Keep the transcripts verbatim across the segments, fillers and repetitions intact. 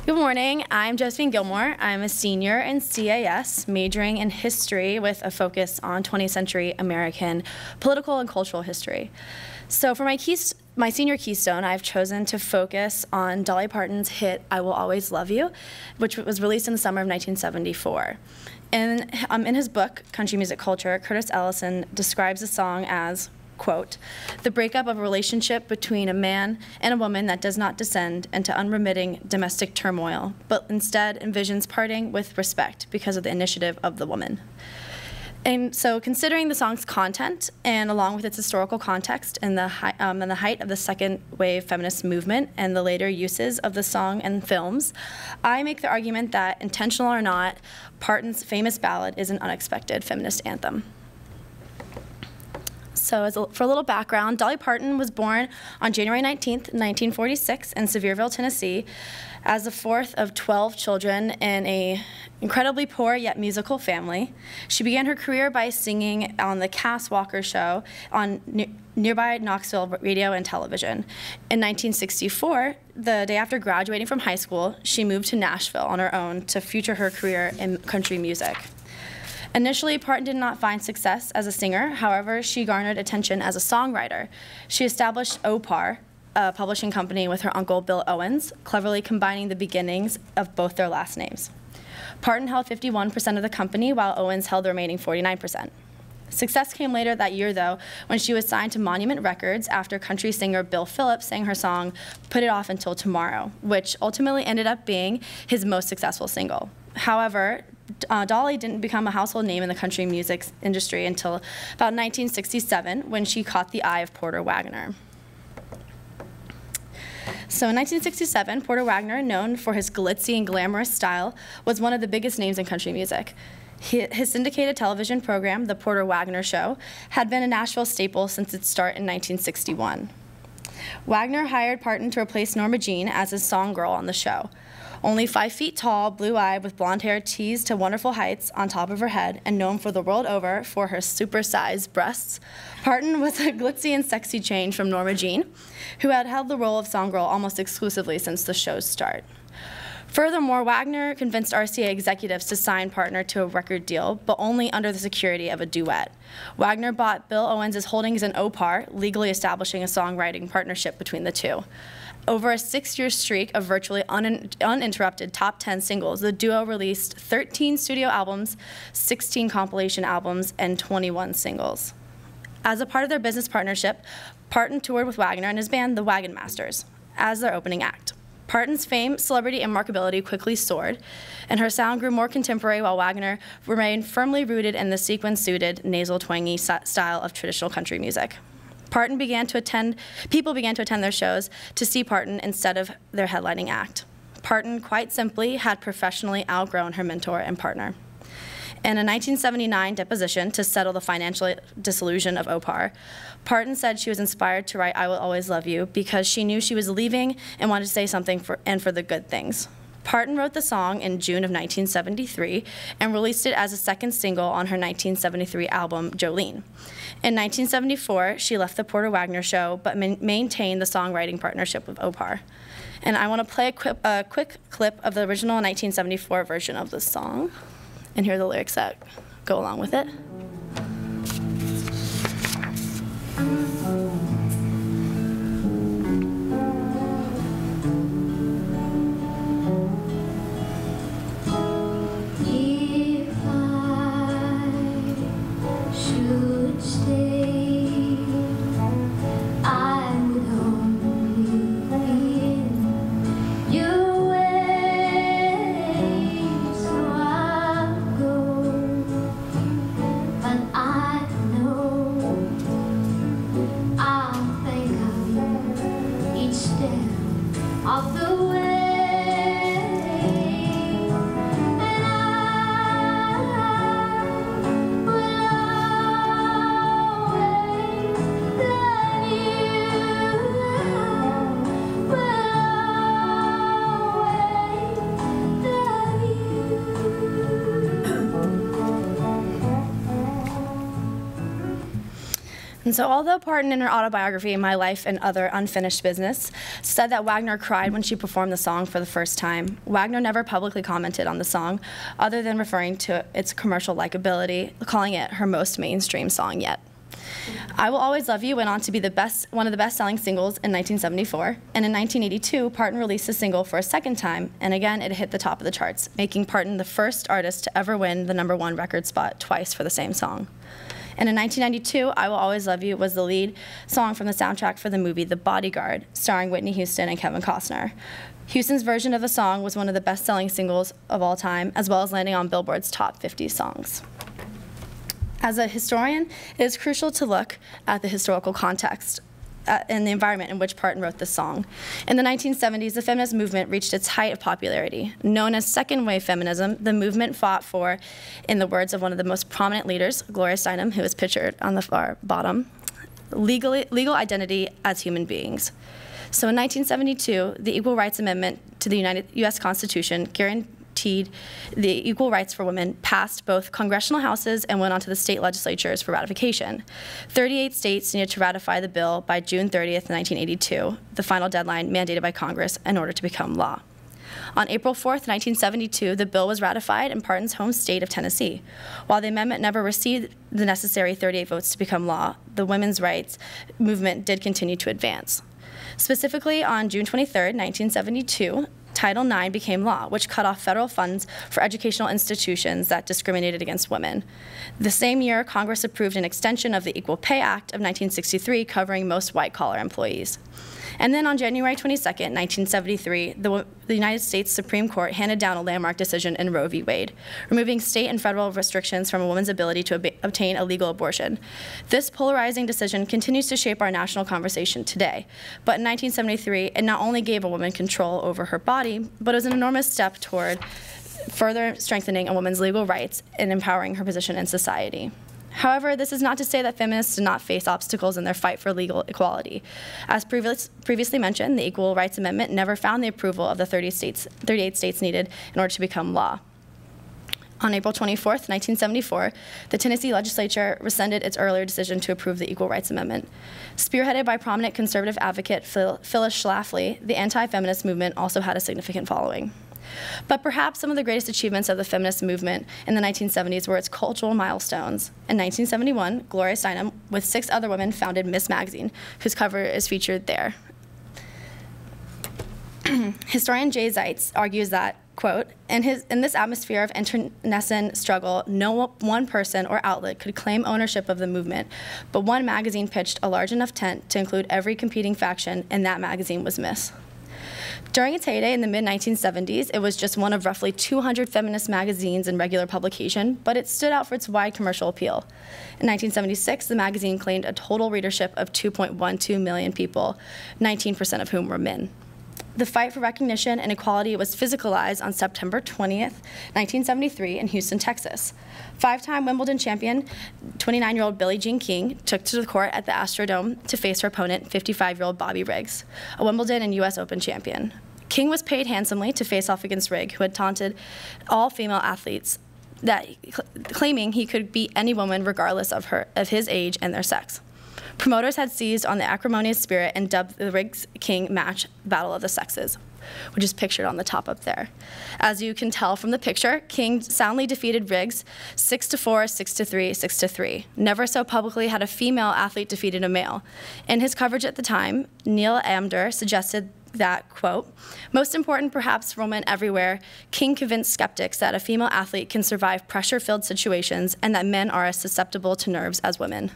Good morning, I'm Josephine Gilmore. I'm a senior in C A S, majoring in history with a focus on twentieth century American political and cultural history. So for my, keys my senior keystone, I've chosen to focus on Dolly Parton's hit, I Will Always Love You, which was released in the summer of nineteen seventy-four. In, um, in his book, Country Music Culture, Curtis Ellison describes the song as, quote, the breakup of a relationship between a man and a woman that does not descend into unremitting domestic turmoil, but instead envisions parting with respect because of the initiative of the woman. And so considering the song's content, and along with its historical context and the, hi um, and the height of the second wave feminist movement and the later uses of the song and films, I make the argument that, intentional or not, Parton's famous ballad is an unexpected feminist anthem. So as a, for a little background, Dolly Parton was born on January nineteenth, nineteen forty-six in Sevierville, Tennessee, as the fourth of twelve children in an incredibly poor yet musical family. She began her career by singing on the Cass Walker Show on ne nearby Knoxville radio and television. In nineteen sixty-four, the day after graduating from high school, she moved to Nashville on her own to future her career in country music. Initially, Parton did not find success as a singer. However, she garnered attention as a songwriter. She established O P A R, a publishing company with her uncle Bill Owens, cleverly combining the beginnings of both their last names. Parton held fifty-one percent of the company, while Owens held the remaining forty-nine percent. Success came later that year, though, when she was signed to Monument Records after country singer Bill Phillips sang her song, Put It Off Until Tomorrow, which ultimately ended up being his most successful single. However, Uh, Dolly didn't become a household name in the country music industry until about nineteen sixty-seven, when she caught the eye of Porter Wagoner. So in nineteen sixty-seven, Porter Wagoner, known for his glitzy and glamorous style, was one of the biggest names in country music. His syndicated television program, The Porter Wagoner Show, had been a Nashville staple since its start in nineteen sixty-one. Wagoner hired Parton to replace Norma Jean as his song girl on the show. Only five feet tall, blue-eyed, with blonde hair teased to wonderful heights on top of her head, and known for the world over for her super-sized breasts, Parton was a glitzy and sexy change from Norma Jean, who had held the role of song girl almost exclusively since the show's start. Furthermore, Wagoner convinced R C A executives to sign Parton to a record deal, but only under the security of a duet. Wagoner bought Bill Owens' holdings in O P A R, legally establishing a songwriting partnership between the two. Over a six-year streak of virtually un uninterrupted top ten singles, the duo released thirteen studio albums, sixteen compilation albums, and twenty-one singles. As a part of their business partnership, Parton toured with Wagoner and his band, the Wagon Masters, as their opening act. Parton's fame, celebrity, and marketability quickly soared, and her sound grew more contemporary, while Wagoner remained firmly rooted in the sequin-suited, nasal, twangy style of traditional country music. Parton began to attend, people began to attend their shows to see Parton instead of their headlining act. Parton, quite simply, had professionally outgrown her mentor and partner. In a nineteen seventy-nine deposition to settle the financial dissolution of O P A R, Parton said she was inspired to write I Will Always Love You because she knew she was leaving and wanted to say something for, and for the good things. Parton wrote the song in June of nineteen seventy-three and released it as a second single on her nineteen seventy-three album, Jolene. In nineteen seventy-four, she left the Porter Wagoner Show, but ma maintained the songwriting partnership with O P A R. And I want to play a quick, a quick clip of the original nineteen seventy-four version of the song, and here are the lyrics that go along with it. And so although Parton in her autobiography, My Life and Other Unfinished Business, said that Wagner cried when she performed the song for the first time, Wagner never publicly commented on the song, other than referring to its commercial likability, calling it her most mainstream song yet. I Will Always Love You went on to be the best, one of the best-selling singles in nineteen seventy-four, and in nineteen eighty-two, Parton released the single for a second time, and again, it hit the top of the charts, making Parton the first artist to ever win the number one record spot twice for the same song. And in nineteen ninety-two, I Will Always Love You was the lead song from the soundtrack for the movie The Bodyguard, starring Whitney Houston and Kevin Costner. Houston's version of the song was one of the best-selling singles of all time, as well as landing on Billboard's top fifty songs. As a historian, it is crucial to look at the historical context uh, and the environment in which Parton wrote this song. In the nineteen seventies, the feminist movement reached its height of popularity. Known as second-wave feminism, the movement fought for, in the words of one of the most prominent leaders, Gloria Steinem, who is pictured on the far bottom, legal, legal identity as human beings. So in nineteen seventy-two, the Equal Rights Amendment to the United U S Constitution guaranteed the equal rights for women, passed both congressional houses and went on to the state legislatures for ratification. thirty-eight states needed to ratify the bill by June thirtieth, nineteen eighty-two, the final deadline mandated by Congress in order to become law. On April fourth, nineteen seventy-two, the bill was ratified in Parton's home state of Tennessee. While the amendment never received the necessary thirty-eight votes to become law, the women's rights movement did continue to advance. Specifically, on June twenty-third, nineteen seventy-two, Title nine became law, which cut off federal funds for educational institutions that discriminated against women. The same year, Congress approved an extension of the Equal Pay Act of nineteen sixty-three, covering most white-collar employees. And then on January twenty-second, nineteen seventy-three, the, the United States Supreme Court handed down a landmark decision in Roe v. Wade, removing state and federal restrictions from a woman's ability to ob obtain a legal abortion. This polarizing decision continues to shape our national conversation today. But in nineteen seventy-three, it not only gave a woman control over her body, but it was an enormous step toward further strengthening a woman's legal rights and empowering her position in society. However, this is not to say that feminists did not face obstacles in their fight for legal equality. As previous, previously mentioned, the Equal Rights Amendment never found the approval of the thirty states, thirty-eight states needed in order to become law. On April twenty-fourth, nineteen seventy-four, the Tennessee legislature rescinded its earlier decision to approve the Equal Rights Amendment. Spearheaded by prominent conservative advocate Phil, Phyllis Schlafly, the anti-feminist movement also had a significant following. But perhaps some of the greatest achievements of the feminist movement in the nineteen seventies were its cultural milestones. In nineteen seventy-one, Gloria Steinem, with six other women, founded Miss Magazine, whose cover is featured there. Historian Jay Zeitz argues that, quote, in, his, in this atmosphere of internecine struggle, no one person or outlet could claim ownership of the movement, but one magazine pitched a large enough tent to include every competing faction, and that magazine was Miss. During its heyday in the mid nineteen seventies, it was just one of roughly two hundred feminist magazines in regular publication, but it stood out for its wide commercial appeal. In nineteen seventy-six, the magazine claimed a total readership of two point one two million people, nineteen percent of whom were men. The fight for recognition and equality was physicalized on September twentieth, nineteen seventy-three in Houston, Texas. Five-time Wimbledon champion, twenty-nine-year-old Billie Jean King took to the court at the Astrodome to face her opponent, fifty-five-year-old Bobby Riggs, a Wimbledon and U S Open champion. King was paid handsomely to face off against Rigg, who had taunted all female athletes, that claiming he could beat any woman regardless of, her, of his age and their sex. Promoters had seized on the acrimonious spirit and dubbed the Riggs-King match Battle of the Sexes, which is pictured on the top up there. As you can tell from the picture, King soundly defeated Riggs six to four, six to three, six to three. Never so publicly had a female athlete defeated a male. In his coverage at the time, Neil Amdur suggested that, quote, most important perhaps for women everywhere, King convinced skeptics that a female athlete can survive pressure-filled situations and that men are as susceptible to nerves as women.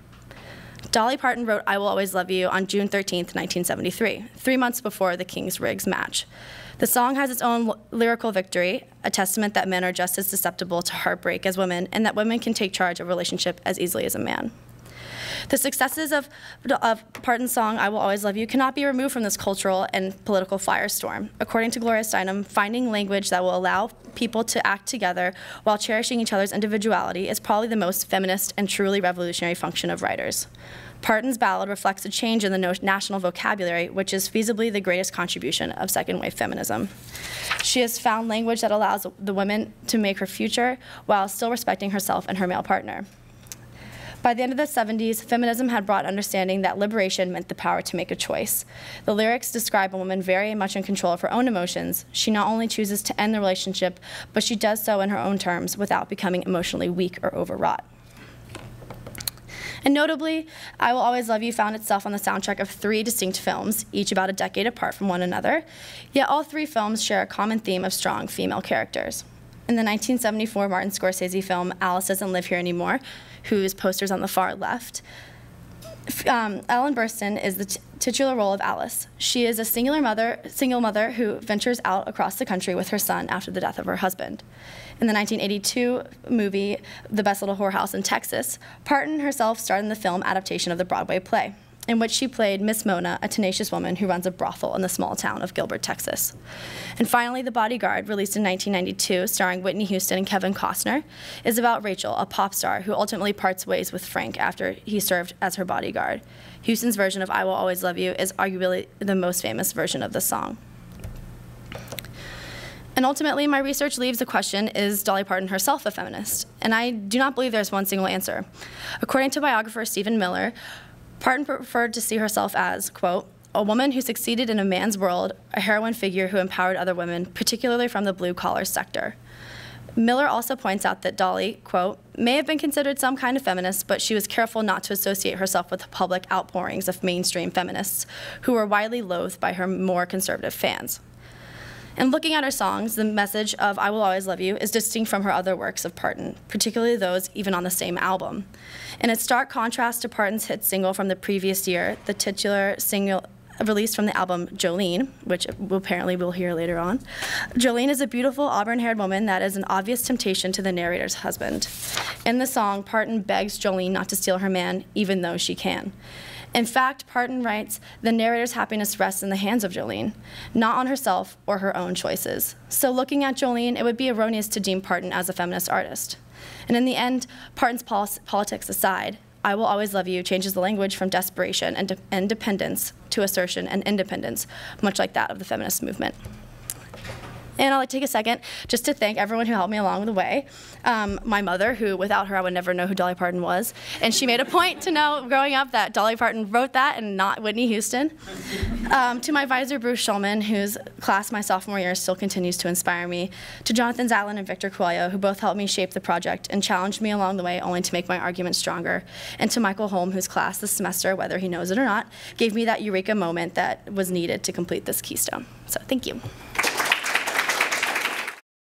Dolly Parton wrote I Will Always Love You on June thirteenth, nineteen seventy-three, three months before the Kings-Riggs match. The song has its own lyrical victory, a testament that men are just as susceptible to heartbreak as women, and that women can take charge of a relationship as easily as a man. The successes of, of Parton's song, I Will Always Love You, cannot be removed from this cultural and political firestorm. According to Gloria Steinem, finding language that will allow people to act together while cherishing each other's individuality is probably the most feminist and truly revolutionary function of writers. Parton's ballad reflects a change in the no national vocabulary, which is feasibly the greatest contribution of second-wave feminism. She has found language that allows the woman to make her future while still respecting herself and her male partner. By the end of the seventies, feminism had brought understanding that liberation meant the power to make a choice. The lyrics describe a woman very much in control of her own emotions. She not only chooses to end the relationship, but she does so in her own terms without becoming emotionally weak or overwrought. And notably, I Will Always Love You found itself on the soundtrack of three distinct films, each about a decade apart from one another, yet all three films share a common theme of strong female characters. In the nineteen seventy-four Martin Scorsese film Alice Doesn't Live Here Anymore, whose poster's on the far left, um, Ellen Burstyn is the t titular role of Alice. She is a singular mother, single mother who ventures out across the country with her son after the death of her husband. In the nineteen eighty-two movie, The Best Little Whorehouse in Texas, Parton herself starred in the film adaptation of the Broadway play, in which she played Miss Mona, a tenacious woman who runs a brothel in the small town of Gilbert, Texas. And finally, The Bodyguard, released in nineteen ninety-two, starring Whitney Houston and Kevin Costner, is about Rachel, a pop star who ultimately parts ways with Frank after he served as her bodyguard. Houston's version of I Will Always Love You is arguably the most famous version of the song. And ultimately, my research leaves the question, is Dolly Parton herself a feminist? And I do not believe there's one single answer. According to biographer Stephen Miller, Parton preferred to see herself as, quote, a woman who succeeded in a man's world, a heroine figure who empowered other women, particularly from the blue-collar sector. Miller also points out that Dolly, quote, may have been considered some kind of feminist, but she was careful not to associate herself with the public outpourings of mainstream feminists, who were widely loathed by her more conservative fans. In looking at her songs, the message of I Will Always Love You is distinct from her other works of Parton, particularly those even on the same album. In its stark contrast to Parton's hit single from the previous year, the titular single released from the album Jolene, which apparently we'll hear later on, Jolene is a beautiful auburn-haired woman that is an obvious temptation to the narrator's husband. In the song, Parton begs Jolene not to steal her man, even though she can. In fact, Parton writes, the narrator's happiness rests in the hands of Jolene, not on herself or her own choices. So looking at Jolene, it would be erroneous to deem Parton as a feminist artist. And in the end, Parton's pol politics aside, I Will Always Love You changes the language from desperation and, de and dependence to assertion and independence, much like that of the feminist movement. And I'd like to take a second just to thank everyone who helped me along the way. Um, my mother, who without her I would never know who Dolly Parton was. And she made a point to know growing up that Dolly Parton wrote that and not Whitney Houston. Um, to my advisor, Bruce Schulman, whose class my sophomore year still continues to inspire me. To Jonathan Zatlin and Victor Coelho, who both helped me shape the project and challenged me along the way only to make my argument stronger. And to Michael Holm, whose class this semester, whether he knows it or not, gave me that eureka moment that was needed to complete this keystone. So thank you.